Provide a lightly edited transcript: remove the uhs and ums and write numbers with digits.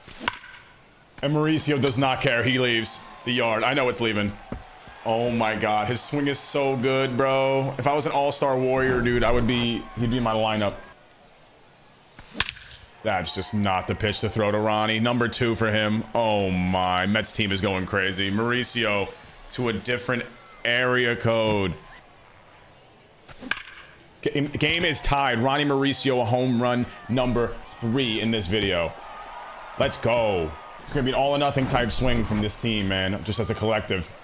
And Mauricio does not care. He leaves the yard. I know it's leaving. Oh my God. His swing is so good, bro. If I was an all-star warrior, dude, he'd be in my lineup. That's just not the pitch to throw to Ronnie. Number 2 for him. Oh my. Mets team is going crazy. Mauricio to a different area code. Game is tied. Ronnie Mauricio, a home run number 3 in this video. Let's go. It's going to be an all or nothing type swing from this team, man, just as a collective.